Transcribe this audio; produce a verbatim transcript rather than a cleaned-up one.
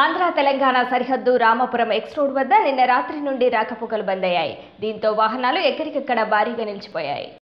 ఆంధ్ర తెలంగాణ సరిహద్దు Ramapuram X road వద్ద నిన్న రాత్రి నుండి రాకపోకలు బంద్ అయ్యాయి. దీంతో వాహనాలు ఎక్కడికక్కడ భారీగా నిలిచిపోయాయి.